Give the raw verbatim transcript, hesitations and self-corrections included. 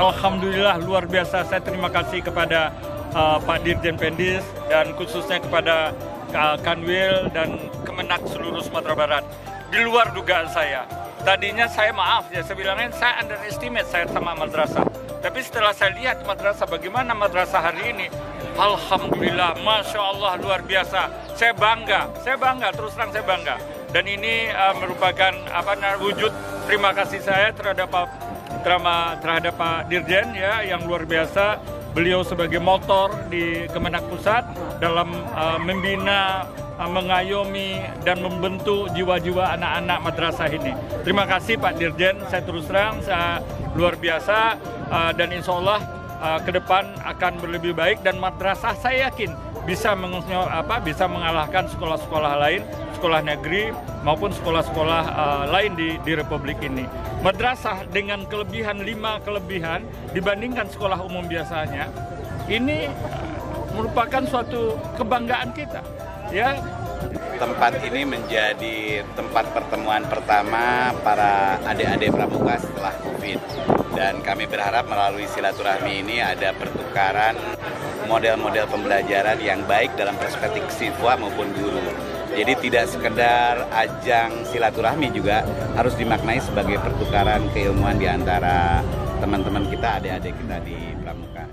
Alhamdulillah luar biasa. Saya terima kasih kepada uh, Pak Dirjen Pendis dan khususnya kepada uh, Kanwil dan Kemenak seluruh Sumatera Barat. Di luar dugaan saya. Tadinya saya maaf ya, saya bilangnya saya underestimate saya sama madrasah. Tapi setelah saya lihat madrasah, bagaimana madrasah hari ini, Alhamdulillah, Masya Allah luar biasa. Saya bangga, saya bangga, terus terang saya bangga. Dan ini uh, merupakan apa wujud terima kasih saya terhadap Pak terhadap Pak Dirjen ya yang luar biasa. Beliau sebagai motor di Kemenak Pusat dalam uh, membina, uh, mengayomi dan membentuk jiwa-jiwa anak-anak madrasah ini. Terima kasih Pak Dirjen, saya terus terang saya luar biasa uh, dan insya Allah uh, ke depan akan lebih baik dan madrasah saya yakin bisa apa bisa mengalahkan sekolah-sekolah lain, sekolah negeri maupun sekolah-sekolah uh, lain di, di Republik ini. Madrasah dengan kelebihan lima kelebihan dibandingkan sekolah umum biasanya, ini merupakan suatu kebanggaan kita. Ya. Tempat ini menjadi tempat pertemuan pertama para adik-adik pramuka setelah Covid. Dan kami berharap melalui silaturahmi ini ada pertukaran model-model pembelajaran yang baik dalam perspektif siswa maupun guru. Jadi tidak sekedar ajang silaturahmi, juga harus dimaknai sebagai pertukaran keilmuan di antara teman-teman kita, adik-adik kita di pramuka.